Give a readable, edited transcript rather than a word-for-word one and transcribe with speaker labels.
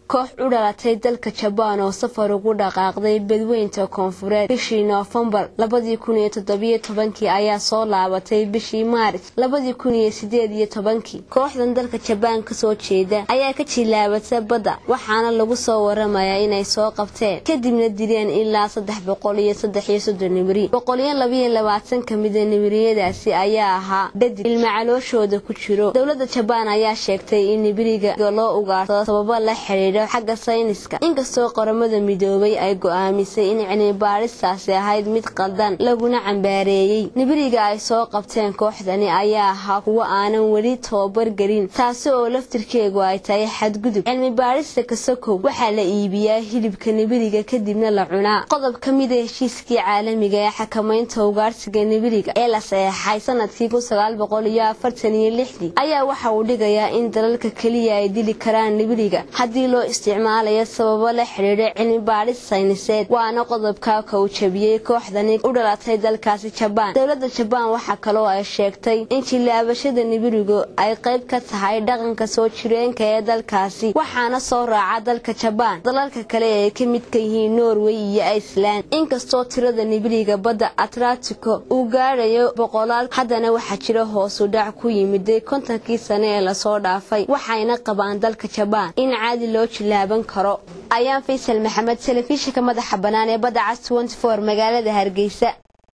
Speaker 1: koox u dhalatay dalka Japan oo safar ugu dhaqaaqday badweynta koonfureed bishii November 2017 ayaa soo laabatay bishii Maaris 2018. Kooxdan dalka Japan ka soo jeeda ayaa ka jilaabatay badda waxaana lagu soo waramayaa inay soo qabteen kadibna dileen ilaa 333 nimri. 122 kamid ah nimriyadaasi ayaa ahaa dad ilma calooshooda ku jiro. Dawladda Japan ayaa sheegtay in nimriga loo ugaarto sababo la xiriira xagga sayniska, inkastoo qaramada midoobay ay go'aamisay in cilmi baaristaasi ahayd mid qaldan laguna cambaareeyay. Nimriga ay soo qabteen kooxdani ayaa ahaa kuwa aanan weli tababar gelin, taasi oo laftirkeedu ay tahay xadgudub. Cilmi baarista ka sokow waxaa la iibiyaa hilibka nimriga kadibna la cunaa. Qodob ka mid ah heshiiskii caalamiga ee xakamaynta ugaarsiga nimriga ee la saxeexay sanadkii 1946 ayaa waxa uu dhigayaa in dalalka kaliya ay dili karaan nimriga haddii loo isticmaalayo sababo la xiriira cilmi baaris sayniseed. Waana qodobka ka uu jabiyay kooxdani u dhalatay dalkaasi Japan. Dawladda Japan waxa kale oo ay sheegtay in jilaabashada nimrigu ay qayb ka tahay dhaqanka soo jireenka ee dalkaasi, waxaana soo raaca dalka Japan dalalka kale ee ka mid ka yihiin Norway iyo Iceland. Inkastoo tirada nimriga badda Atlantico uu gaarayo boqolaal, haddana waxaa jira hoos u dhac ku yimid 50 sano ee la soo dhaafay, waxayna qabaan dalka Japan in caadi loo jilaaban karo. ayaan Faysal Maxamed, telefishinka madaxa banaan ee badda cas 24 magaalada Hargeysa.